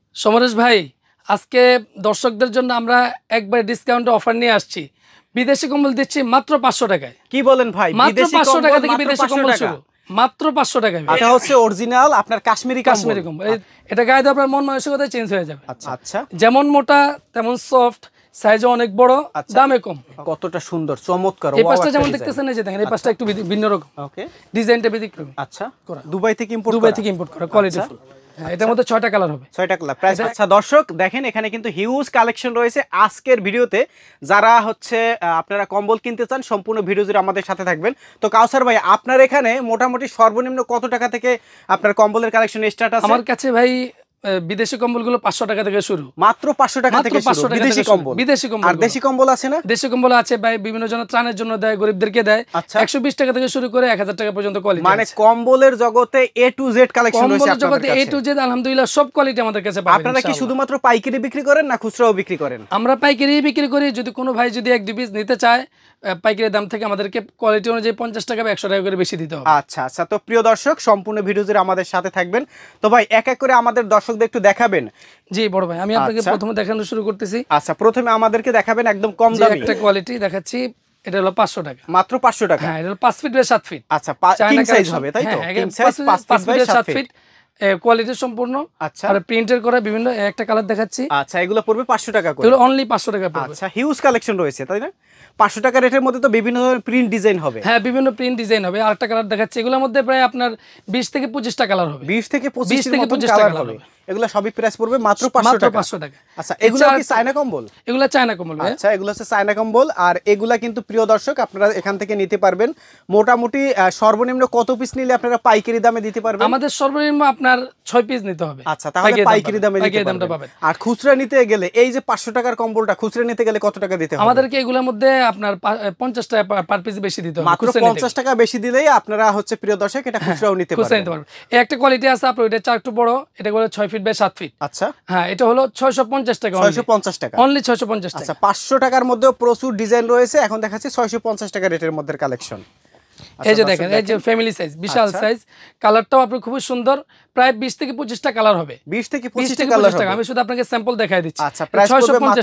সমরেশ ভাই, আজকে দর্শকদের জন্য আমরা একবার ডিসকাউন্টে অফার নিয়ে আসছি। বিদেশি কম্বল দিচ্ছি মাত্র 500 টাকায়। কি বলেন ভাই? মাত্র 500 টাকা থেকে বিদেশি কম্বল শুরু। মাত্র 500 টাকায়। এটা হচ্ছে অরিজিনাল আপনার কাশ্মীরি কম্বল। এটা গায়ে দিয়ে আপনার মন মানসিকতা চেঞ্জ হয়ে যাবে। আচ্ছা, যেমন মোটা তেমন সফট, সাইজও অনেক বড়, দামে কম। কতটা সুন্দর চমৎকার। এই পাশটা যেমন দেখতেছেন, এই যে দেখেন, এই পাশটা একটু ভিন্ন রকম। ওকে, ডিজাইনটা ব্যতিক্রমী। আচ্ছা, দুবাই থেকে ইম্পোর্ট করা কোয়ালিটি ফুল। এটার মধ্যে 6টা কালার হবে। 6টা কালার প্রাইস। আচ্ছা দর্শক দেখেন, এখানে কিন্তু হিউজ কালেকশন রয়েছে আজকের ভিডিওতে। যারা হচ্ছে আপনারা কম্বল কিনতে চান, সম্পূর্ণ ভিডিও জুড়ে আমাদের সাথে থাকবেন। তো কাউসার ভাই, আপনার এখানে মোটামুটি সর্বনিম্ন কত টাকা থেকে আপনার কম্বলের কালেকশন স্টার্ট আছে? আমার কাছে ভাই বিদেশি কম্বলগুলো 500 টাকা থেকে শুরু। মাত্র 500 টাকা থেকে শুরু বিদেশি কম্বল। আর দেশি কম্বল আছে না? দেশি কম্বল আছে ভাই, বিভিন্ন জন ত্রাণের জন্য দেয়, গরিবদেরকে দেয়। 120 টাকা থেকে শুরু করে 1000 টাকা পর্যন্ত কোয়ালিটি। মানে কম্বলের জগতে A to Z কালেকশন রয়েছে আপনাদের কাছে। কম্বলের জগতে A to Z আলহামদুলিল্লাহ সব কোয়ালিটি আমাদের কাছে পাবেন। আপনারা কি শুধুমাত্র পাইকারি বিক্রি করেন না খুচরাও বিক্রি করেন? আমরা পাইকারি বিক্রি করি। যদি কোনো ভাই যদি 1-2 পিস নিতে চায়, পাইকারি দাম থেকে আমাদেরকে কোয়ালিটি অনুযায়ী 50 টাকা বা 100 টাকা করে বেশি দিতে হবে। আচ্ছা আচ্ছা, তো প্রিয় দর্শক সম্পূর্ণ ভিডিও জুড়ে আমাদের সাথে থাকবেন। তো ভাই এক এক করে আমাদের দর্শকদের একটু দেখাবেন। জি বড় ভাই, আমি আপনাকে প্রথমে দেখানো শুরু করতেছি। আচ্ছা, প্রথমে আমাদেরকে দেখাবেন একদম কম দামি একটা কোয়ালিটি দেখাচ্ছি। এটা হলো 500 টাকা, মাত্র 500 টাকা। হ্যাঁ, এটা হলো 5 ফিট বাই 7 ফিট। আচ্ছা, কিং সাইজ হবে তাই তো? King size 5 feet by 7 feet, quality সম্পূর্ণ। আচ্ছা, আর প্রিন্টের করা বিভিন্ন একটা কালার দেখাচ্ছি। আচ্ছা, এগুলো পড়বে 500 টাকা করে। এগুলো অনলি 500 টাকা পড়বে। আচ্ছা, হিউজ কালেকশন রয়েছে তাই না? 500 টাকা রেটের মধ্যে তো বিভিন্ন ধরনের প্রিন্ট ডিজাইন হবে। হ্যাঁ, বিভিন্ন প্রিন্ট ডিজাইন হবে। আরেকটা কালার দেখাচ্ছি। এগুলোর মধ্যে প্রায় আপনার 20 থেকে 25টা কালার হবে। 20 থেকে 25টা কালার হবে। এগুলো সবই প্রাইস পড়বে মাত্র 500 টাকা। আচ্ছা, এগুলো কি চায়না কম্বল? এগুলো চায়না কম্বল। আচ্ছা, এগুলো হচ্ছে চায়না কম্বল। আর এগুলা কিন্তু প্রিয় দর্শক আপনারা এখান থেকে নিতে পারবেন। মোটামুটি সর্বনিম্ন কত পিস নিলে আপনারা পাইকারি দামে দিতে পারবেন? আমাদের সর্বনিম্ন আপনার 6 পিস নিতে হবে। আচ্ছা, তাহলে পাইকারি দামে দিতে পারবেন। আর খুচরা নিতে গেলে এই যে 500 টাকার কম্বলটা খুচরা নিতে গেলে কত টাকা দিতে হবে? আমাদেরকে এগুলোর মধ্যে আপনার 50 টাকা পার পিস বেশি দিতে হবে। মাত্র 50 টাকা বেশি দিলেই আপনারা হচ্ছে প্রিয় দর্শক এটা খুচরাও নিতে পারবেন। এই একটা কোয়ালিটি আছে আপনার, এটা একটু বড়, এটা হলো 6 ফিট বাই 7 ফিট। আচ্ছা, হ্যাঁ, এটা হলো 650 টাকা। 650 টাকা, অনলি 650 টাকা। আচ্ছা, 500 টাকার মধ্যেও প্রচুর ডিজাইন রয়েছে। এখন দেখাচ্ছি 650 টাকা রেটের মধ্যে কালেকশন। এই যে দেখেন, এই যে ফ্যামিলি সাইজ, বিশাল সাইজ। কালারটাও আপনার খুব সুন্দর। প্রায় 20 থেকে 25টা কালার হবে। 20 থেকে 25টা কালার হবে। আমি শুধু আপনাকে স্যাম্পল দেখাই দিচ্ছি। আচ্ছা, প্রাইস পড়বে মাত্র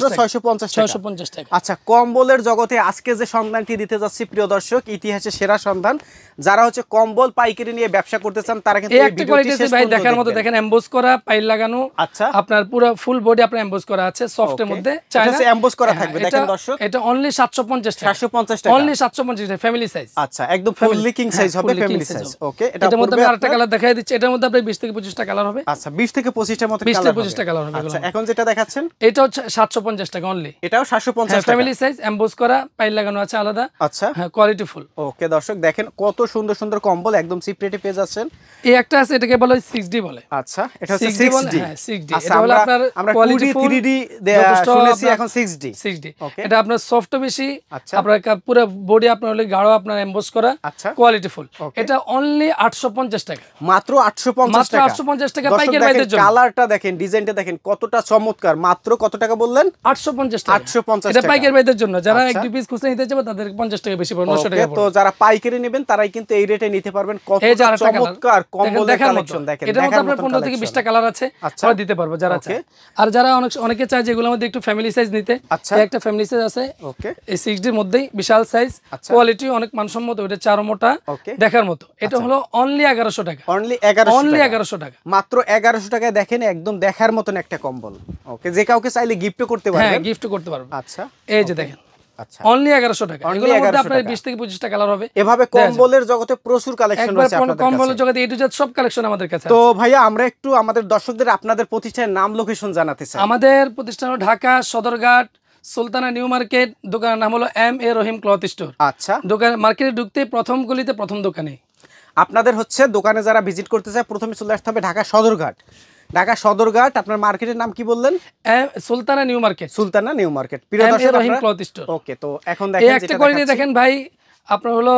650 টাকা। আচ্ছা, কম্বলের জগতে আজকে যে সন্ধানটি দিতে যাচ্ছি প্রিয় দর্শক, ইতিহাসে সেরা সন্ধান। যারা হচ্ছে কম্বল পাইকারি নিয়ে ব্যবসা করতে চান তারা কিন্তু এই ভিডিওটি শেষ পর্যন্ত দেখার মতো দেখেন, এমবোস করা, পাইল লাগানো। আচ্ছা, আপনার পুরো ফুল বডি আপনার এমবোস করা আছে, সফটের মধ্যে। চায়না এমবোস করা থাকবে দেখেন দর্শক। এটা অনলি 750 টাকা। 750 টাকা, অনলি 750 টাকা ফ্যামিলি সাইজ। আচ্ছা, একদম ফুললি কিং সাইজ হবে, ফ্যামিলি সাইজ। ওকে, এটার মধ্যে আমি আরেকটা কালার দেখাই দিচ্ছি। এটার মধ্যে আপনি 20 থেকে 25টা কালার হবে। আচ্ছা, 20 থেকে 25টার মতো কালার হবে। 20 থেকে 25টা কালার হবে। আচ্ছা, এখন যেটা দেখাচ্ছেন এটা হচ্ছে 750 টাকা অনলি। এটাও 750 টাকা, ফ্যামিলি সাইজ, এমবোস করা, পাইল লাগানো আছে আলাদা। আচ্ছা, হ্যাঁ, কোয়ালিটি ফুল। ওকে দর্শক দেখেন কত সুন্দর সুন্দর কম্বল একদম চিপ রেটে পেয়ে যাচ্ছেন। এই একটা আছে, এটাকে বলে 6D বলে। আচ্ছা, এটা হচ্ছে 6D। হ্যাঁ, 6D। আচ্ছা, এটা হলো আপনার আমরা কোয়ালিটি 2D 3D শুনেছি, এখন 6D। এটা আপনার সফট বেশি, আপনার পুরো বডি আপনার হলো গাঢ়, আপনার এমবোস করা, কোয়ালিটি ফুল। এটা অনলি 850 টাকা, মাত্র 850 টাকা। 850 টাকা পাইকারি ভাইদের জন্য। কালারটা দেখেন, ডিজাইনটা দেখেন কতটা চমৎকার। মাত্র কত টাকা বললেন? 850 টাকা। 850 এটা টাকা পাইকারি ভাইদের জন্য। যারা এক দুই পিস খুচরা নিতে চাইবে তাদের 50 টাকা বেশি পড়বে, 900 টাকা পড়বে। তো যারা পাইকারি নেবেন তারাই কিন্তু এই রেটে নিতে পারবেন। কত চমৎকার কম্বলের কালেকশন দেখেন। এটার মধ্যে আপনার 15 থেকে 20টা কালার আছে, আমরা দিতে পারবো যারা চায়। আর যারা অনেকে চায় যেগুলোর মধ্যে একটু ফ্যামিলি সাইজ নিতে, একটা ফ্যামিলি সাইজ আছে। ওকে, এই 6D এর মধ্যেই বিশাল সাইজ, কোয়ালিটি অনেক মানসম্মত, ওটা চারো মোটা দেখার মতো। এটা হলো অনলি 1100 টাকা। অনলি 1100 টাকা, মাত্র 1100 টাকায় দেখেন একদম দেখার মতন একটা কম্বল। ওকে, যে কাউকে চাইলে গিফট করতে পারবেন। হ্যাঁ, গিফট করতে পারবেন। আচ্ছা, এই যে দেখেন, আচ্ছা, অনলি 1100 টাকা। এগুলোর মধ্যে আপনার 20 থেকে 25টা কালার হবে। এভাবে কম্বলের জগতে প্রচুর কালেকশন রয়েছে আপনাদের কাছে। কম্বলের জগতে A to Z সব কালেকশন আমাদের কাছে আছে। তো ভাইয়া আমরা একটু আমাদের দর্শকদের আপনাদের প্রতিষ্ঠানের নাম, লোকেশন জানাতে চাই। আমাদের প্রতিষ্ঠান হলো ঢাকা সদরঘাট সুলতানা নিউ মার্কেট। দোকানের নাম হলো M.A. Rahim cloth store. আচ্ছা, দোকান মার্কেটে ঢুকতে প্রথম গলিতে প্রথম দোকানে। আপনাদের হচ্ছে দোকানে যারা ভিজিট করতে চায় প্রথমে চলে আসতে হবে ঢাকা সদরঘাট। ঢাকা সদরঘাট। আপনার মার্কেটের নাম কি বললেন? Sultana new market. Sultana new market. প্রিয় দর্শক, রহিম ক্লথ স্টোর। ওকে, তো এখন দেখেন একটা কোয়ালিটি দেখেন ভাই, আপনার হলো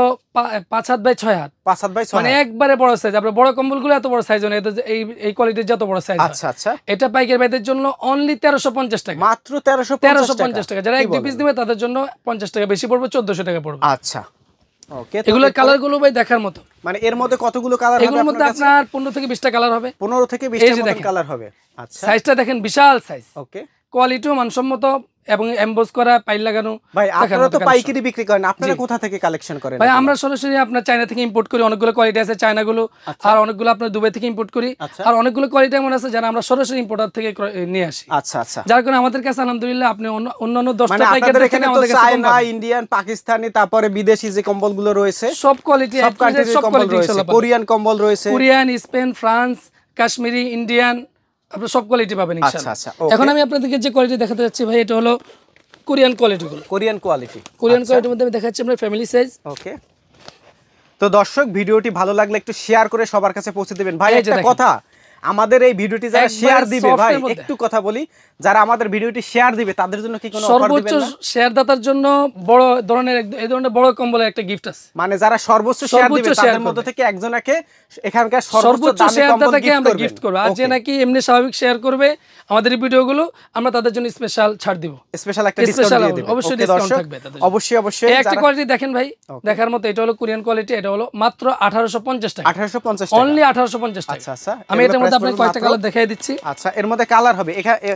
5 হাত বাই 6 হাত। 5 হাত বাই 6 মানে একবারে বড় সাইজ। আপনার বড় কম্বলগুলো এত বড় সাইজ হয় না, এই কোয়ালিটির যত বড় সাইজ। আচ্ছা আচ্ছা, এটা পাইকারি ভাইদের জন্য অনলি 1350 টাকা। মাত্র 1350 টাকা। যারা এক দুই পিস দিবে তাদের জন্য 50 টাকা বেশি পড়বে, 1400 টাকা পড়বে। আচ্ছা, ওকে, এগুলোর কালার গুলো ভাই দেখার মতো। মানে এর মধ্যে কতগুলো কালার হবে? এগুলোর মধ্যে আপনার 15 থেকে 20টা কালার হবে। 15 থেকে 20টা মতো কালার হবে। আচ্ছা, সাইজটা দেখেন বিশাল সাইজ। ওকে, কোয়ালিটিও মানসম্মত এবং এমবোস করা, পাইল লাগানো। ভাই আপনারা তো পাইকারি বিক্রি করেন, আপনারা কোথা থেকে কালেকশন করেন? ভাই আমরা সরাসরি আপনার চায়না থেকে ইম্পোর্ট করি, অনেকগুলো কোয়ালিটি আছে চায়না গুলো, আর অনেকগুলো আপনার দুবাই থেকে ইম্পোর্ট করি, আর অনেকগুলো কোয়ালিটি এমন আছে যারা আমরা সরাসরি ইম্পোর্টার থেকে নিয়ে আসি। আচ্ছা আচ্ছা, যার কারণে আমাদের কাছে আলহামদুলিল্লাহ আপনি অন্যান্য 10টা পাইকারি থেকে আমাদের কাছে চায়না, ইন্ডিয়ান, পাকিস্তানি, তারপরে বিদেশি যে কম্বলগুলো রয়েছে সব কোয়ালিটি, সব কান্ট্রির কম্বল রয়েছে, কোরিয়ান কম্বল রয়েছে, Korean, Spain, France, Kashmiri, Indian, আপনি সব কোয়ালিটি পাবেন ইনশাআল্লাহ। আচ্ছা, এখন আমি আপনাদেরকে যে কোয়ালিটি দেখাতে যাচ্ছি ভাই, এটা হলো কোরিয়ান কোয়ালিটিগুলো। কোরিয়ান কোয়ালিটির মধ্যে আমি দেখাচ্ছি আমরা ফ্যামিলি সাইজ। ওকে, তো দর্শক ভিডিওটি ভালো লাগলে একটু শেয়ার করে সবার কাছে পৌঁছে দিবেন। ভাই একটা কথা, আমাদের এই ভিডিওটি যারা শেয়ার দিবে, ভাই একটু কথা বলি, যারা আমাদের ভিডিওটি শেয়ার দিবে তাদের জন্য কি কোনো অফার দিবেন না? সর্বোচ্চ শেয়ার দাতার জন্য বড় ধরনের এই ধরনের বড় কম্বলের একটা গিফট আছে। মানে যারা সর্বোচ্চ শেয়ার দিবে তাদের মধ্যে থেকে একজনকে এখানকার সর্বোচ্চ দামি কম্বল আমরা গিফট করব। আর যে নাকি এমনি স্বাভাবিক শেয়ার করবে আমাদের এই ভিডিওগুলো, আমরা তাদের জন্য স্পেশাল ছাড় দিব, স্পেশাল একটা ডিসকাউন্ট দিয়ে দেব। অবশ্যই ডিসকাউন্ট থাকবে তাদের জন্য। অবশ্যই একটা কোয়ালিটি দেখেন ভাই, দেখার মতো। এটা হলো কোরিয়ান কোয়ালিটি, এটা হলো মাত্র 1850 টাকা। 1850 টাকা, অনলি 1850 টাকা। আচ্ছা আচ্ছা, আমি এটার মধ্যে আপনাকে কয়েকটা কালার দেখাই দিচ্ছি। আচ্ছা, এর মধ্যে কালার হবে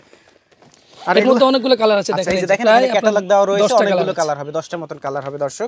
আর এর মধ্যে অনেকগুলো কালার আছে, দেখেন এখানে ক্যাটালগ দেওয়া রয়েছে, অনেকগুলো কালার হবে, 10টার মতন কালার হবে দর্শক।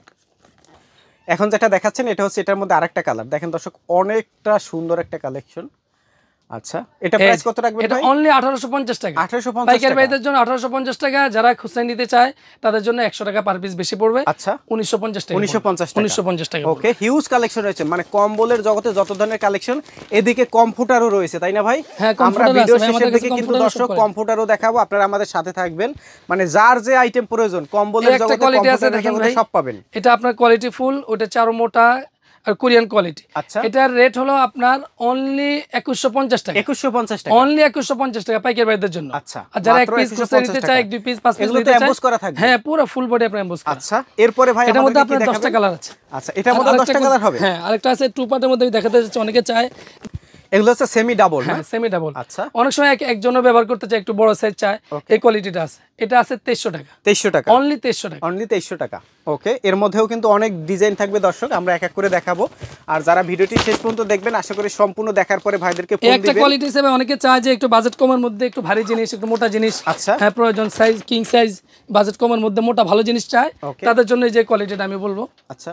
এখন যেটা দেখাচ্ছেন এটা হচ্ছে এটার মধ্যে আরেকটা কালার, দেখেন দর্শক অনেকটা সুন্দর একটা কালেকশন। আচ্ছা, এটা প্রাইস কত রাখবেন ভাই? এটা অনলি 1850 টাকা। 1850 পাইকারি ভাইদের জন্য 1850 টাকা, যারা খুচরা নিতে চায় তাদের জন্য 100 টাকা পার পিস বেশি পড়বে। আচ্ছা, 1950 টাকা। 1950 টাকা। ওকে, হিউজ কালেকশন রয়েছে, মানে কম্বলের জগতে যত ধরনের কালেকশন, এদিকে কমফোর্টারও রয়েছে, তাই না ভাই? আমরা ভিডিও শেষের দিকে কিন্তু দর্শক কমফোর্টারও দেখাবো, আপনারা আমাদের সাথে থাকবেন। মানে যার যে আইটেম প্রয়োজন কম্বলের জগতে, কমফোর্টারের জগতে সব পাবেন। এটা আপনার কোয়ালিটি ফুল, ওটা চারো মোটা আর কোরিয়ান কোয়ালিটি। আচ্ছা, এটার রেট হলো আপনার অনলি 2150 টাকা। 2150 টাকা, অনলি 2150 টাকা পাইকারি ভাইদের জন্য। আচ্ছা, আর যারা এক পিস খুচরা নিতে চায়, এক দুই পিস, পাঁচ পিস নিতে চায়, এমবোস করা থাকবে। হ্যাঁ, পুরো ফুল বডি আপনার এমবোস করা। আচ্ছা, এরপরে ভাই এটার মধ্যে আপনার 10টা কালার আছে। আচ্ছা, এটার মধ্যে 10টা কালার হবে। হ্যাঁ, আরেকটা আছে টু পার্টের মধ্যে, আমি দেখাতে যাচ্ছি, অনেকে চায়। এগুলো হচ্ছে সেমি ডাবল না? হ্যাঁ, সেমি ডাবল। আচ্ছা, অনেক সময় একজনও ব্যবহার করতে চায়, একটু বড় সাইজ চায়, এই কোয়ালিটিটা আছে। এটা আছে 2300 টাকা। 2300 টাকা, অনলি 2300 টাকা, অনলি 2300 টাকা। ওকে, এর মধ্যেও কিন্তু অনেক ডিজাইন থাকবে দর্শক, আমরা এক এক করে দেখাবো। আর যারা ভিডিওটি শেষ পর্যন্ত দেখবেন, আশা করি সম্পূর্ণ দেখার পরে ভাইদেরকে ফোন দিবেন। একটা কোয়ালিটি হিসেবে অনেকে চায় যে একটু বাজেট কমের মধ্যে একটু ভারী জিনিস, একটু মোটা জিনিস, আচ্ছা, হ্যাঁ প্রয়োজন, সাইজ কিং সাইজ, বাজেট কমের মধ্যে মোটা ভালো জিনিস চায়, তাদের জন্য এই যে কোয়ালিটিটা আমি বলবো। আচ্ছা,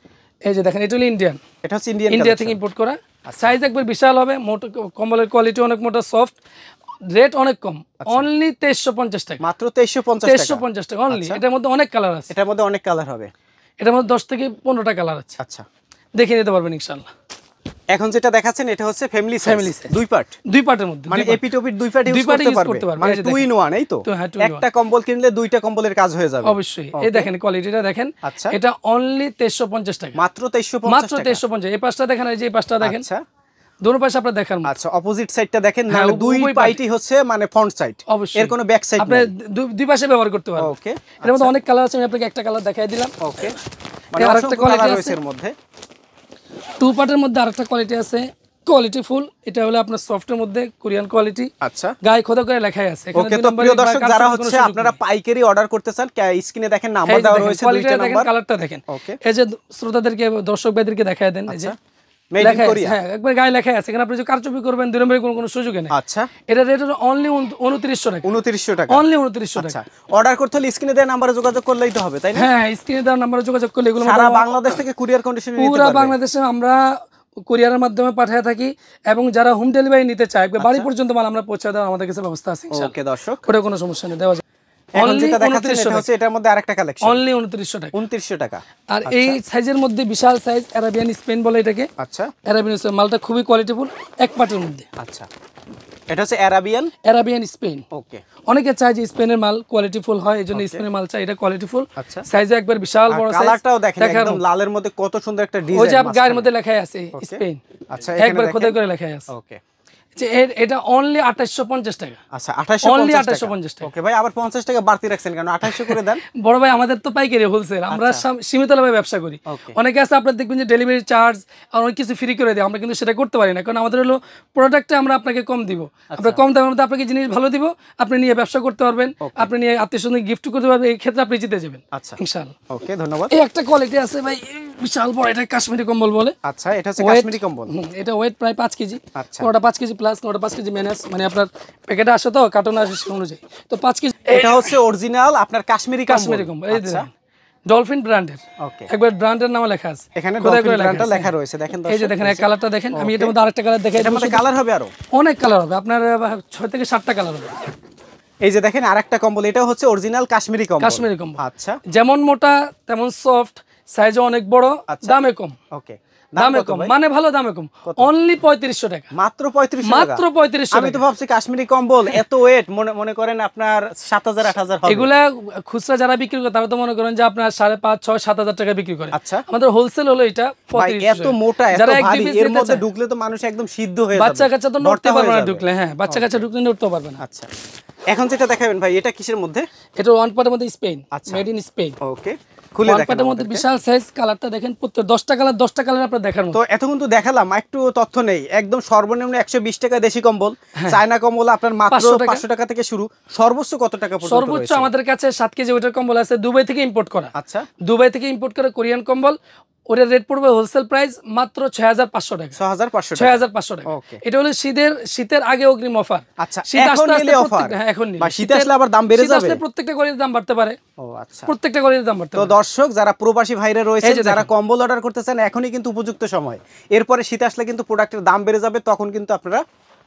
এই যে দেখেন, এটা হলো ইন্ডিয়ান, এটা হচ্ছে ইন্ডিয়া থেকে ইম্পোর্ট করা। সাইজ একবার বিশাল হবে, মোটা কম্বলের কোয়ালিটি অনেক মোটা, সফট, রেট অনেক কম, অনলি 2350 টাকা। মাত্র 2350 টাকা, 2350 টাকা অনলি। এটার মধ্যে অনেক কালার আছে, এটার মধ্যে অনেক কালার হবে, এটার মধ্যে 10 থেকে 15টা কালার আছে। আচ্ছা, দেখে নিতে পারবেন ইনশাআল্লাহ। এখন যেটা দেখাচ্ছেন এটা হচ্ছে ফ্যামিলি সাইজ, দুই পার্টের মধ্যে, মানে এপিটোপিট দুই পার্ট ইউজ করতে পারবে, মানে 2 in 1, এই তো? একটা কম্বল কিনলে দুইটা কম্বলের কাজ হয়ে যাবে অবশ্যই। এই দেখেন কোয়ালিটিটা দেখেন। আচ্ছা, এটা অনলি 2350 টাকা, মাত্র 2350 টাকা। 2350। এই পাশটা দেখেন, এই যে এই পাশটা দেখেন। আচ্ছা, দুটো পাশে আপনারা দেখার মতো। আচ্ছা, অপোজিট সাইডটা দেখেন, না দুই পাইটি হচ্ছে মানে ফ্রন্ট সাইড, এর কোনো ব্যাক সাইড আপনি দুই পাশে ব্যবহার করতে পারবেন। ওকে, এর মধ্যে অনেক কালার আছে, আমি আপনাকে একটা কালার দেখাই দিলাম। ওকে, মানে আরেকটা কোয়ালিটি আছে এর মধ্যে, টু পার্টের মধ্যে আরেকটা কোয়ালিটি আছে, কোয়ালিটি ফুল। এটা হলো আপনার সফটের মধ্যে কোরিয়ান কোয়ালিটি। আচ্ছা, গায়ে খোদা করে লেখাই আছে। ওকে, তো প্রিয় দর্শক যারা হচ্ছে আপনারা পাইকারি অর্ডার করতে চান, স্ক্রিনে দেখেন নাম্বার দেওয়া রয়েছে, দুইটা নাম্বার। কালারটা দেখেন, এই যে শ্রোতাদেরকে, দর্শক ভাইদেরকে দেখায় দেন, এই যে মেড ইন কোরিয়া, হ্যাঁ একবার গায়ে লেখা আছে। এখানে আপনি যদি কারচুপি করবেন, দুই নম্বরে কোনো সুযোগ নেই। আচ্ছা, এটা রেট হলো অনলি 2900 টাকা। 2900 টাকা, অনলি 2900 টাকা। আচ্ছা, অর্ডার করতে হলে স্ক্রিনে দেওয়া নম্বরে যোগাযোগ করলেই তো হবে, তাই না? হ্যাঁ, স্ক্রিনে দেওয়া নম্বরে যোগাযোগ করলে এগুলো সারা বাংলাদেশ থেকে কুরিয়ার কন্ডিশনে নিতে পারবে। পুরো বাংলাদেশে আমরা কুরিয়ারের মাধ্যমে পাঠিয়ে থাকি, এবং যারা হোম ডেলিভারি নিতে চায় বাড়ি পর্যন্ত মাল আমরা পৌঁছে দেওয়া, আমাদের কাছে ব্যবস্থা আছে ইনশাআল্লাহ। ওকে দর্শক, ওটা কোনো সমস্যা নেই, দেওয়া যায়। এখন যেটা দেখাচ্ছেন এটা হচ্ছে এটার মধ্যে আরেকটা কালেকশন, অনলি 2900 টাকা। 2900 টাকা। আর এই সাইজের মধ্যে বিশাল সাইজ, আরাবিয়ান স্পেন বলে এটাকে। আচ্ছা, আরাবিয়ান স্পেন মালটা খুবই কোয়ালিটিফুল, এক পার্টের মধ্যে। আচ্ছা, এটা হচ্ছে আরাবিয়ান স্পেন। ওকে, অনেকে চায় যে স্পেনের মাল কোয়ালিটিফুল হয়, এজন্য স্পেনের মাল চাই, এটা কোয়ালিটিফুল। আচ্ছা, সাইজে একবার বিশাল বড় সাইজ, কালারটাও দেখেন একদম লালের মধ্যে কত সুন্দর একটা ডিজাইন, ওই যে গায়ের মধ্যে লেখাই আছে স্পেন। আচ্ছা, একবার খোদাই করে লেখাই আছে। ওকে, যে এটা অনলি 2850 টাকা। আচ্ছা, 2850 টাকা। ওকে ভাই, আবার 50 টাকা বাড়তি রাখছেন কেন? 2800 করে দেন। বড় ভাই, আমাদের তো পাইকারি হোলসেল, আমরা সীমিতভাবে ব্যবসা করি। অনেকে আছে আপনারা দেখবেন যে ডেলিভারি চার্জ আর অনেক কিছু ফ্রি করে দেয়, আমরা কিন্তু সেটা করতে পারি না, কারণ আমাদের হলো প্রোডাক্টে আমরা আপনাকে কম দিব, আমরা কম দামের মধ্যে আপনাকে জিনিস ভালো দিব, আপনি নিয়ে ব্যবসা করতে পারবেন, আপনি নিয়ে আত্মীয় স্বজন গিফট করতে পারবেন, এই ক্ষেত্রে আপনি জিতে যাবেন। আচ্ছা, ইনশাআল্লাহ। ওকে, ধন্যবাদ। এই একটা কোয়ালিটি আছে ভাই, বিশাল বড়, এটা কাশ্মীরি কম্বল বলে। আচ্ছা, এটা হচ্ছে কাশ্মীরি কম্বল। এটা ওয়েট প্রায় 5 কেজি। আচ্ছা, কোনটা 5 কেজি প্লাস, কোনটা 5 কেজি মাইনাস, মানে আপনার প্যাকেটে আসে তো, কার্টুনে আসে সেই অনুযায়ী। তো 5 কেজি। এটা হচ্ছে অরিজিনাল আপনার কাশ্মীরি কম্বল। এই দেখেন ডলফিন ব্র্যান্ডের। ওকে, একবার ব্র্যান্ডের নাম লেখা আছে, এখানে ডলফিন ব্র্যান্ডটা লেখা রয়েছে। দেখেন এই যে দেখেন এই কালারটা দেখেন। আমি এটার মধ্যে আরেকটা কালার দেখাই। এটার মধ্যে কালার হবে আরো অনেক কালার হবে, আপনার 6 থেকে 7টা কালার হবে। এই যে দেখেন আরেকটা কম্বল, এটা হচ্ছে অরিজিনাল কাশ্মীরি কম্বল। কাশ্মীরি কম্বল। আচ্ছা, যেমন মোটা তেমন সফট, সাইজও অনেক বড়, দামে কম। ওকে, দামে কম মানে ভালো, দামে কম। অনলি 3500 টাকা। মাত্র 3500 টাকা। মাত্র 3500 টাকা। আমি তো ভাবছি কাশ্মীরি কম্বল এত ওয়েট, মনে করেন আপনার 7000 8000 হবে। এগুলা খুচরা যারা বিক্রি করে তারা তো মনে করেন যে আপনার 5.5 6 7000 টাকা বিক্রি করে। আচ্ছা, আমাদের হোলসেল হলো এটা 3500। এত মোটা, এত ভারী, এর মধ্যে ঢুকলে তো মানুষ একদম সিদ্ধ হয়ে যাবে। বাচ্চা কাচ্চা তো নড়তে পারবে না ঢুকলে। হ্যাঁ, বাচ্চা কাচ্চা ঢুকলে নড়তে পারবে না। আচ্ছা, এখন যেটা দেখাবেন ভাই, এটা কিসের মধ্যে? এটা ওয়ান পার্টের মধ্যে Spain, made in Spain. Okay, খুলে দেখেন। ওয়ান পার্টের মধ্যে বিশাল সাইজ, কালারটা দেখেন, প্রত্যেক 10টা কালার আপনারা দেখার মতো। তো এতক্ষণ তো দেখালাম, একটু তথ্য নেই। একদম সর্বনিম্ন 120 টাকা দেশি কম্বল, চায়না কম্বল আপনার মাত্র 500 টাকা থেকে শুরু। সর্বোচ্চ কত টাকা পর্যন্ত? সর্বোচ্চ আমাদের কাছে 7 কেজি ওয়েটের কম্বল আছে, দুবাই থেকে ইম্পোর্ট করা। আচ্ছা, দুবাই থেকে ইম্পোর্ট করে কোরিয়ান কম্বল। ওটার রেট পড়বে হোলসেল প্রাইস মাত্র 6500 টাকা। 6500 টাকা। এটা হলো শীতের আগে অগ্রিম অফার। আচ্ছা, এখন নিলে অফার। হ্যাঁ, এখন নিলে। শীত আসলে আবার দাম বেড়ে যাবে। প্রত্যেকটা কোয়ালিটির দাম বাড়তে পারে। ও আচ্ছা, প্রত্যেকটা কোয়ালিটির দাম বাড়তে পারে। তো দর্শক যারা প্রবাসী ভাইরা রয়েছে, যারা কম্বল অর্ডার করতে চান, এখনই কিন্তু উপযুক্ত সময়। এরপরে শীত আসলে কিন্তু প্রোডাক্টের দাম বেড়ে যাবে, তখন কিন্তু আপনারা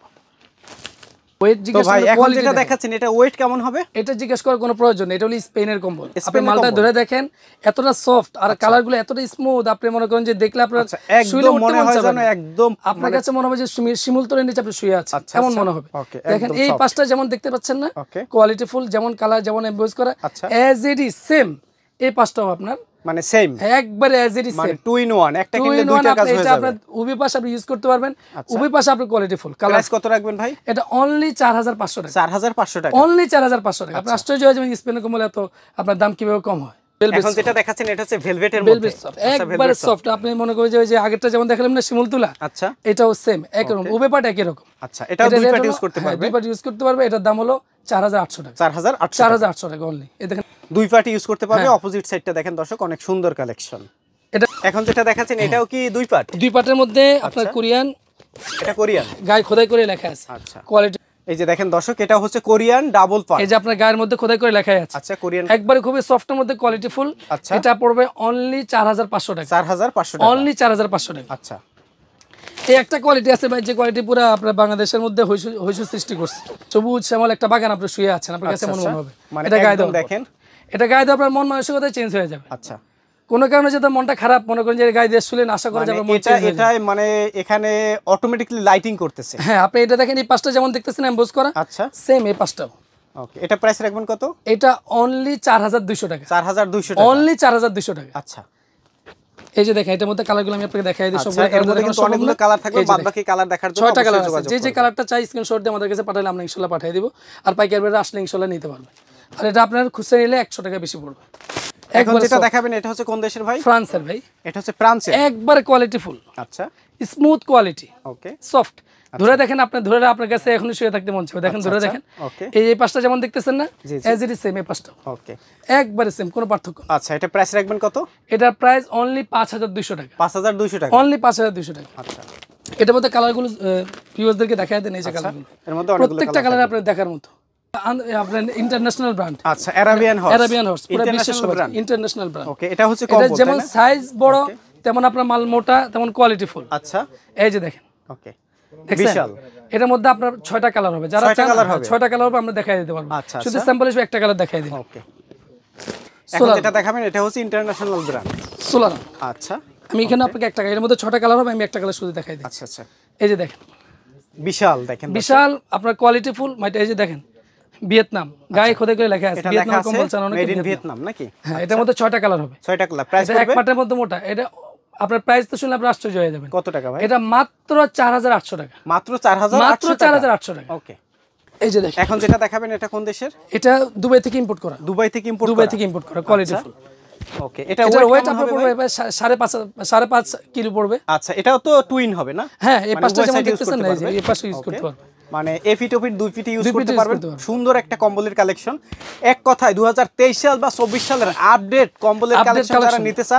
ওয়েট জিজ্ঞেস ভাই এখন যেটা দেখাচ্ছেন এটা ওয়েট কেমন হবে? এটা জিজ্ঞেস করার কোনো প্রয়োজন নেই। এটা হলো স্পেনের কম্বল। আপনি মালটা ধরে দেখেন, এতটা সফট আর কালারগুলো এতটা স্মুথ, আপনি মনে করেন যে দেখলে আপনার একদম মনে হয় যেন একদম আপনার কাছে মনে হবে যে শিমুল তলের নিচে আপনি শুয়ে আছেন, এমন মনে হবে। দেখেন এই পাঁচটা যেমন দেখতে পাচ্ছেন না, কোয়ালিটি ফুল, যেমন কালার, যেমন এমবোজ করা, এজ ইট ইজ সেম। এই পাঁচটাও আপনার মানে সেম, একবারে as it is same, 2 in 1, একটা কিনলে দুইটা কাজ হয়ে যাবে। আপনার উভয় পাশে আপনি ইউজ করতে পারবেন, উভয় পাশে আপনি কোয়ালিটি ফুল। প্রাইস কত রাখবেন ভাই? এটা অনলি 4500 টাকা। 4500 টাকা, অনলি 4500 টাকা। আপনি আশ্চর্য হয়ে যাবেন স্পেনের কম্বল এত আপনার দাম কিভাবে কম হয়। এখন যেটা দেখাচ্ছেন এটা হচ্ছে ভেলভেটের মধ্যে, একবারে সফট। আপনি মনে করেন যে ওই যে আগেরটা যেমন দেখালাম না শিমুল তুলা, আচ্ছা, এটাও সেম একই রকম, উভয় পার্ট একই রকম। আচ্ছা, এটাও দুই পার্ট ইউজ করতে পারবে। দুই পার্ট ইউজ করতে পারবে। এটার দাম হলো 4800 টাকা। 4800 টাকা অনলি। এই দেখেন দুই পার্ট ইউজ করতে পারবে। অপোজিট সাইডটা দেখেন দর্শক, অনেক সুন্দর কালেকশন। এটা এখন যেটা দেখাচ্ছেন এটাও কি দুই পার্ট? দুই পার্টের মধ্যে আপনার কোরিয়ান, এটা কোরিয়ান গায়ে খোদাই করে লেখা আছে। আচ্ছা, কোয়ালিটি এই যে দেখেন দর্শক, এটা হচ্ছে কোরিয়ান ডাবল পার্ট। এই যে আপনার গায়ের মধ্যে খোদাই করে লেখা আছে। আচ্ছা, কোরিয়ান একবারে খুবই সফটের মধ্যে কোয়ালিটি ফুল। আচ্ছা, এটা পড়বে অনলি 4500 টাকা। 4500 টাকা, অনলি 4500 টাকা। আচ্ছা, এই একটা কোয়ালিটি আছে ভাই, যে কোয়ালিটি পুরো আপনার বাংলাদেশের মধ্যে হইচই সৃষ্টি করছে। সবুজ শ্যামল একটা বাগান আপনি শুয়ে আছেন, আপনার কাছে মনে হবে। এটা গায়ে দাও, দেখেন এটা গায়ে দাও, আপনার মন মানসিকতা চেঞ্জ হয়ে যাবে। আচ্ছা, কোনো কারণে যদি মনটা খারাপ মনে করেন যে গায়ে দিয়ে শুলেন, আশা করা যাবে মন চেঞ্জ হয়ে যাবে। এটা মানে এখানে অটোমেটিক্যালি লাইটিং করতেছে। হ্যাঁ, আপনি এটা দেখেন, এই পাঁচটা যেমন দেখতেছেন এমবোজ করা, আচ্ছা, সেম এই পাঁচটাও। ওকে, এটা প্রাইস রাখবেন কত? এটা অনলি 4200 টাকা। 4200 টাকা, অনলি 4200 টাকা। আচ্ছা, এই যে দেখেন, এটার মধ্যে কালারগুলো আমি আপনাকে দেখাই দিই। সবগুলো এর মধ্যে কিন্তু অনেকগুলো কালার থাকবে, বাদবাকি কালার দেখার জন্য 6টা কালার আছে। যে যে কালারটা চাই স্ক্রিনশট দিয়ে আমাদের কাছে পাঠালে আমরা ইনশাআল্লাহ পাঠিয়ে দিব। আর পাইকারি রেটে আসলে ইনশাআল্লাহ নিতে পারবে। আর এটা আপনার খুচরা নিলে 100 টাকা বেশি পড়বে। এখন যেটা দেখাবেন এটা হচ্ছে কোন দেশের ভাই? ফ্রান্সের ভাই। এটা হচ্ছে ফ্রান্সের, একবারে কোয়ালিটি ফুল। আচ্ছা, স্মুথ কোয়ালিটি, ওকে, সফট। ধরে দেখেন, আপনি ধরে আপনার কাছে এখনই শুয়ে থাকতে মন চাইবে। দেখেন, ধরে দেখেন, ওকে, এই পাঁচটা যেমন দেখতেছেন না, এজ ইট ইজ সেম এই পাঁচটা। ওকে, একবারে সেম, কোনো পার্থক্য। আচ্ছা, এটা প্রাইস রাখবেন কত? এটার প্রাইস অনলি 5200 টাকা। 5200 টাকা, অনলি 5200 টাকা। আচ্ছা, এটার মধ্যে কালারগুলো ভিউয়ারদেরকে দেখায় দেন। এই যে কালারগুলো, এর মধ্যে অনেকগুলো প্রত্যেকটা কালার আপনার দেখার মতো। আপনার ইন্টারন্যাশনাল ব্র্যান্ড। আচ্ছা, অ্যারাবিয়ান হর্স, পুরো বিশ্বের ব্র্যান্ড, ইন্টারন্যাশনাল ব্র্যান্ড। ওকে, এটা হচ্ছে কম্বল, যেমন সাইজ বড় তেমন আপনার মাল মোটা, তেমন কোয়ালিটি ফুল। আচ্ছা, এই যে দেখেন, ওকে, বিশাল। এটার মধ্যে আপনার 6টা কালার হবে। যারা চান 6টা কালার হবে, আমরা দেখাই দিতে পারবো। শুধু স্যাম্পল হিসেবে একটা কালার দেখাই দিই। ওকে, এখন যেটা দেখাবেন এটা হচ্ছে ইন্টারন্যাশনাল ব্র্যান্ড সোলার। আচ্ছা, আমি এখানে আপনাকে একটা, এর মধ্যে 6টা কালার হবে, আমি একটা কালার শুধু দেখাই দিই। আচ্ছা, আচ্ছা, এই যে দেখেন, বিশাল, দেখেন বিশাল আপনার কোয়ালিটি ফুল। এই যে দেখেন, ভিয়েতনাম, গায়ে খোদাই করে লেখা আছে ভিয়েতনাম কম্বল চান অনেক, মেড ইন ভিয়েতনাম নাকি? হ্যাঁ, এটার মধ্যে 6টা কালার হবে। 6টা কালার, প্রাইস এক পাটের মধ্যে মোটা। এটা আপনার প্রাইস তো শুনলে আপনি আশ্চর্য হয়ে যাবেন। কত টাকা ভাই? এটা মাত্র 4800 টাকা। মাত্র 4800 টাকা। ওকে, এই যে দেখেন, এখন যেটা দেখাবেন এটা কোন দেশের? এটা দুবাই থেকে ইম্পোর্ট করা। দুবাই থেকে ইম্পোর্ট করা, কোয়ালিটি ফুল। ওকে, এটা ওয়েট আপনার পড়বে 5.5 কিলো পড়বে। আচ্ছা, এটাও তো টুইন হবে না? হ্যাঁ, এই পাঁচটা যেমন দেখতেছেন না, এই পাশে ইউজ করতে পারবে। মানে এফিট ওফিট 2 ফিট ইউজ করতে পারবেন। সুন্দর একটা কম্বলের কালেকশন। এক কথায় 2023 সাল বা 24 সালের আপডেট কম্বলের কালেকশন যারা নিতে চান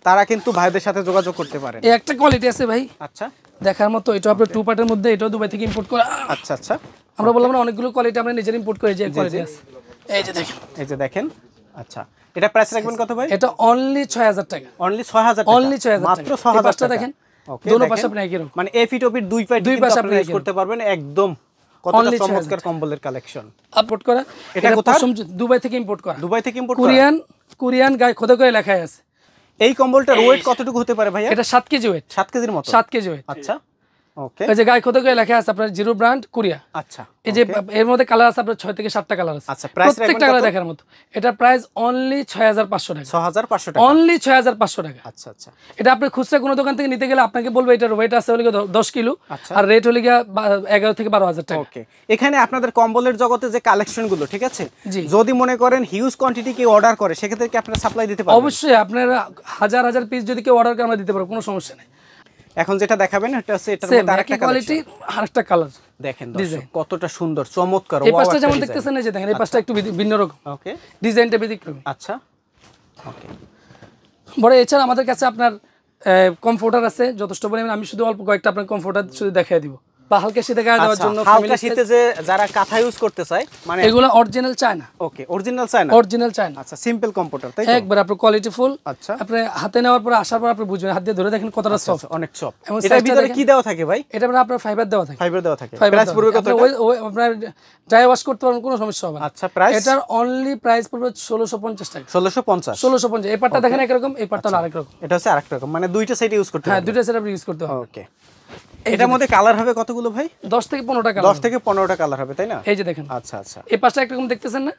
তারা কিন্তু ভাইদের সাথে যোগাযোগ করতে পারেন। এই একটা কোয়ালিটি আছে ভাই, আচ্ছা দেখার মতো। এটা আপনার 2 পার্টের মধ্যে, এটাও দুবাই থেকে ইম্পোর্ট করা। আচ্ছা আচ্ছা, আমরা বললাম না অনেকগুলো কোয়ালিটি আমরা নিজের ইম্পোর্ট করে, যে কোয়ালিটি আছে এই যে দেখেন, এই যে দেখেন। আচ্ছা, এটা প্রাইস রাখবেন কত ভাই? এটা অনলি 6000 টাকা। অনলি 6000 টাকা, অনলি 6000 মাত্র 6000 টাকা। দেখেন ওকে, দুটো পাশে আপনি একই রকম, মানে এ ফিট ওপিট দুই পাশে আপনি ইউজ করতে পারবেন একদম। কতটা চমৎকার কম্বলের কালেকশন। ইম্পোর্ট করা, এটা কোথায়? দুবাই থেকে ইম্পোর্ট করা। দুবাই থেকে ইম্পোর্ট করা, কোরিয়ান গায়ে খোদা করে লেখা আছে। এই কম্বলটার ওয়েট কতটুকু হতে পারে ভাইয়া? এটা 7 কেজি ওয়েট। 7 কেজির মতো? 7 কেজি ওয়েট। আচ্ছা ওকে, এই যে গায়ে খোদা করে লেখা আছে আপনার জিরো ব্র্যান্ড কোরিয়া। আচ্ছা, এই যে এর মধ্যে কালার আছে আপনার 6 থেকে 7টা কালার আছে। আচ্ছা, প্রাইস প্রত্যেকটা কালার দেখার মতো। এটা প্রাইস অনলি 6500 টাকা। 6500 টাকা, অনলি 6500 টাকা। আচ্ছা আচ্ছা। এটা আপনি খুচরা কোনো দোকান থেকে নিতে গেলে আপনাকে বলবে এটার ওয়েট আছে হলো 10 কিলো, আর রেট হলো 11 থেকে 12000 টাকা। ওকে, এখানে আপনাদের কম্বলের জগতে যে কালেকশনগুলো, ঠিক আছে, জি। যদি মনে করেন হিউজ কোয়ান্টিটি কেউ অর্ডার করে, সেক্ষেত্রে কি আপনারা সাপ্লাই দিতে পারবেন? অবশ্যই, আপনারা হাজার হাজার পিস যদি কেউ অর্ডার করে আমরা দিতে পারবো, কোনো সমস্যা নেই। এখন যেটা দেখাবেন এটা হচ্ছে এটার মধ্যে আরেকটা কোয়ালিটি, আরেকটা কালার। দেখেন দর্শক কতটা সুন্দর চমৎকার। এই পাশটা যেমন দেখতেছেন, এই যে দেখেন এই পাশটা একটু ভিন্ন রকম। ওকে, ডিজাইনটা ব্যতিক্রমী। আচ্ছা ওকে। বড় এছাড়া আমাদের কাছে আপনার কমফোর্টার আছে যথেষ্ট পরিমাণে। আমি শুধু অল্প কয়েকটা আপনার কমফোর্টার শুধু দেখাই দিব, বা হালকা শীতে গায়ে দেওয়ার জন্য। হালকা শীতে যে যারা কাঁথা ইউজ করতে চায়, মানে এগুলো original China. Okay, original China, original China. আচ্ছা, সিম্পল কমফোর্টার, তাই তো? একবার আপনার কোয়ালিটি ফুল। আচ্ছা, আপনি হাতে নেওয়ার পর আসার পর আপনি বুঝবেন, হাত দিয়ে ধরে দেখেন কতটা সফট, অনেক সফট। এটার ভিতরে কি দেওয়া থাকে ভাই? এটা আপনার ফাইবার দেওয়া থাকে। ফাইবার দেওয়া থাকে। প্রাইস পড়বে কত? আপনার ড্রাই ওয়াশ করতে পারবেন, কোনো সমস্যা হবে না। আচ্ছা, প্রাইস? এটার অনলি প্রাইস পড়বে 1650 টাকা। 1650? 1650। এই পাটটা দেখেন একরকম, এই পাটটা আরেক রকম। এটা হচ্ছে আরেক রকম, মানে দুইটা সাইড ইউজ করতে হবে। হ্যাঁ, দুইটা সেট আপনি ইউজ করতে হবে। ওকে, এটার মধ্যে কালার হবে কতগুলো ভাই? 10 থেকে 15টা কালার। 10 থেকে 15টা কালার হবে, তাই না? এই যে দেখেন, আচ্ছা আচ্ছা। এই পাশটা একরকম দেখতেছেন না,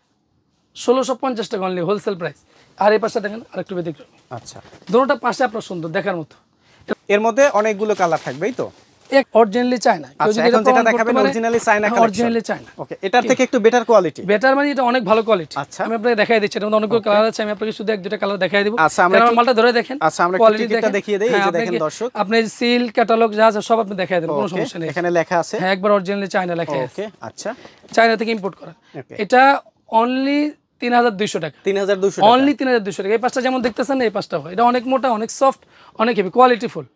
1650 টাকা অনলি হোলসেল প্রাইস। আর এই পাশটা দেখেন আরেকটু ব্যতিক্রম। আচ্ছা, দুটোটা পাশে আপনার সুন্দর দেখার মতো। এর মধ্যে অনেকগুলো কালার থাকবেই তো? এক অরিজিনালি চায়না। আচ্ছা, এখন যেটা দেখাবেন originally China collection. Originally China. Okay, এটার থেকে একটু বেটার কোয়ালিটি। বেটার মানে এটা অনেক ভালো কোয়ালিটি। আচ্ছা, আমি আপনাকে দেখাই দিচ্ছি, এর মধ্যে অনেকগুলো কালার আছে। আমি আপনাকে শুধু এক দুটো কালার দেখাই দিব। আচ্ছা, আমরা মালটা ধরে দেখেন। আচ্ছা, আমরা টিকিটটা দেখিয়ে দেই। এই যে দেখেন দর্শক, আপনি সিল ক্যাটালগ যা আছে সব আপনি দেখাই দেন, কোনো সমস্যা নেই। এখানে লেখা আছে। হ্যাঁ, একবার অরিজিনালি চায়না লেখা আছে। ওকে, আচ্ছা, চায়না থেকে ইম্পোর্ট করা। এটা অনলি 3200 টাকা। 3200 টাকা, অনলি 3200 টাকা। এই পাশটা যেমন দেখতেছেন এই পাশটা, এটা অনেক মোটা, অনেক সফট, অনেক হেভি, কোয়ালিটি ফুল।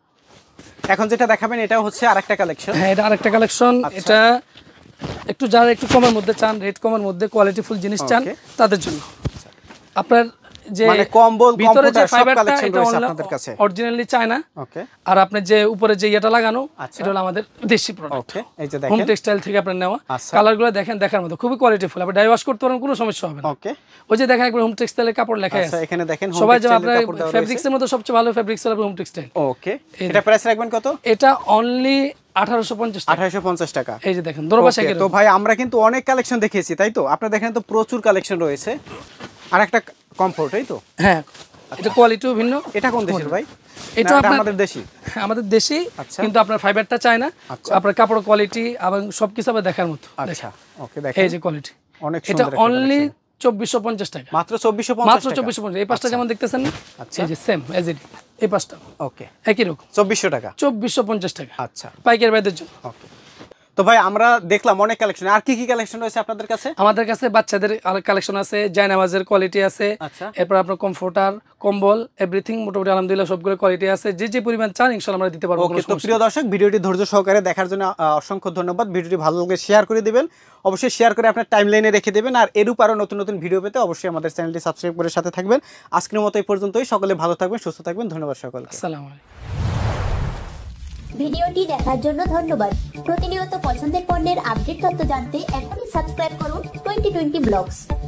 এখন যেটা দেখাবেন এটা হচ্ছে আরেকটা কালেকশন। হ্যাঁ, এটা আরেকটা কালেকশন। এটা একটু যারা একটু কমের মধ্যে চান, রেট কমের মধ্যে কোয়ালিটি ফুল জিনিস চান, তাদের জন্য আপনার যে মানে কম্বল ভিতরে যে কম্পিউটার সব ফাইবারটা, কালেকশন এটা রয়েছে আপনাদের কাছে। Originally China. ওকে, আর আপনার যে উপরে যে এটা লাগানো, এটা হলো আমাদের দেশি প্রোডাক্ট। ওকে, এই যে হোম দেখেন টেক্সটাইল থেকে আপনার নেওয়া। কালারগুলো দেখেন, দেখার মতো, খুবই কোয়ালিটি ফুল। আপনি ডাই ওয়াশ করতে পারেন, কোনো সমস্যা হবে না। ওকে, ওই যে দেখেন একবার হোম টেক্সটাইলের কাপড় লেখা আছে। আচ্ছা, এখানে দেখেন সবাই যে আপনার ফেব্রিক্সের মধ্যে সবচেয়ে ভালো ফেব্রিক্স হলো হোম টেক্সটাইল। ওকে, এটা প্রাইস রাখবেন কত? এটা অনলি 1850 টাকা। 1850 টাকা। এই যে দেখেন দোনো পাশে। তো ভাই আমরা কিন্তু অনেক কালেকশন দেখিয়েছি, তাই তো? আপনাদের এখানে তো প্রচুর কালেকশন রয়েছে। আর একটা কমফোর্ট, তাই তো? হ্যাঁ, এটা কোয়ালিটিও ভিন্ন। এটা কোন দেশের ভাই? এটা আমাদের দেশি। আমাদের দেশি, কিন্তু আপনার ফাইবারটা চায় না। আপনার কাপড় কোয়ালিটি এবং সবকিছু আবার দেখার মতো। আচ্ছা, ওকে, দেখেন এই যে কোয়ালিটি। অনেক এটা সুন্দর। অনলি 2450 টাকা। মাত্র 2450 মাত্র 2450। এই পাশটা যেমন দেখতেছেন না, এই যে সেম এজ ইট, এই পাশটা ওকে, একই রকম 2400 টাকা। 2450 টাকা। আচ্ছা, পাইকারি ভাইদের জন্য। ওকে। তো ভাই আমরা দেখলাম অনেক কালেকশন, আর কি কি কালেকশন রয়েছে আপনাদের কাছে? আমাদের কাছে বাচ্চাদের কালেকশন আছে, জায়নামাজের কোয়ালিটি আছে। আচ্ছা, এরপর আপনার কমফোর্টার, কম্বল, এভরিথিং মোটামুটি আলহামদুলিল্লাহ সবগুলো কোয়ালিটি আছে। যে যে পরিমাণ চান ইনশাআল্লাহ আমরা দিতে পারবো। ওকে, তো প্রিয় দর্শক, ভিডিওটি ধৈর্য সহকারে দেখার জন্য অসংখ্য ধন্যবাদ। ভিডিওটি ভালো লাগলে শেয়ার করে দিবেন, অবশ্যই শেয়ার করে আপনার টাইমলাইনে রেখে দেবেন। আর এরূপ আরও নতুন নতুন ভিডিও পেতে অবশ্যই আমাদের চ্যানেলটি সাবস্ক্রাইব করে সাথে থাকবেন। আজকের মতো এই পর্যন্তই। সকলে ভালো থাকবেন, সুস্থ থাকবেন। ধন্যবাদ সকলকে। আসসালামু আলাইকুম। ভিডিওটি দেখার জন্য ধন্যবাদ। প্রতিনিয়ত পছন্দের পণ্যের আপডেট তথ্য জানতে এখনই সাবস্ক্রাইব করুন 2020 ব্লগস।